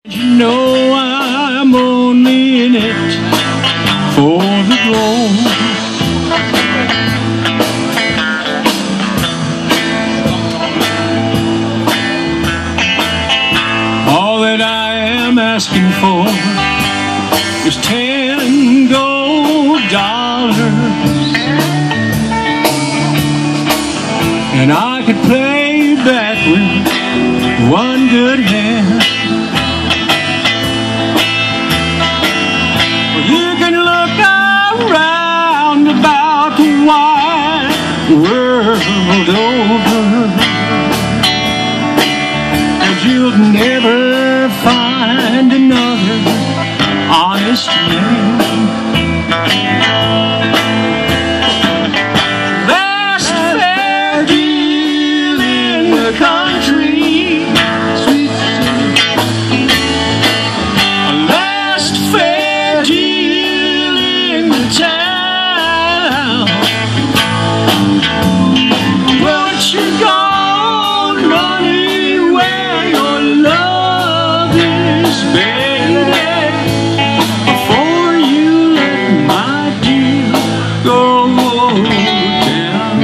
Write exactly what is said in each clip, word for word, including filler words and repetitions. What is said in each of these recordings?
You know I'm only in it for the glow. All that I am asking for is ten gold dollars, and I could play back with one good hand. You can look around about the wide world over, and you'll never find another honest man. Last fair deal in the country, sweet last fair deal in the town. Won't you go, honey, where your love is, baby, before you let my dear go down,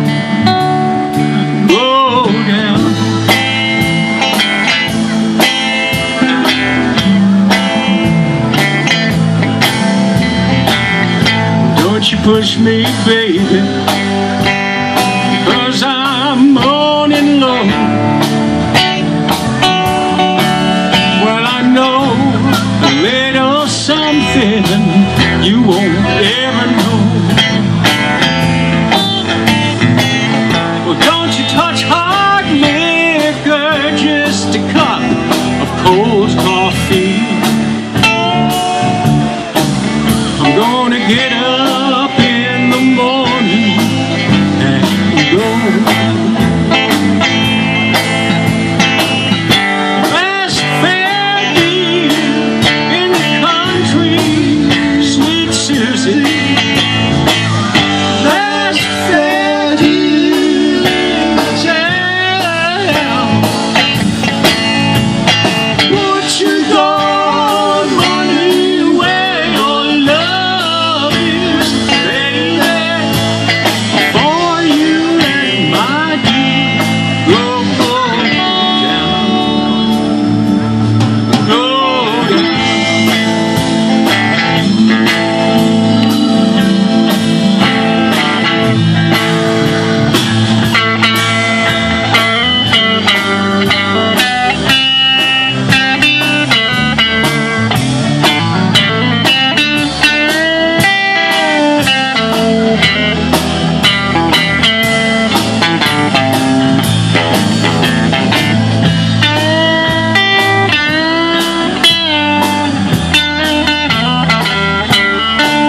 go down. Don't you push me, baby, 'cause I'm moaning low. Well, I know a little something you won't ever know. Well, don't you touch hard liquor, just a cup of cold coffee.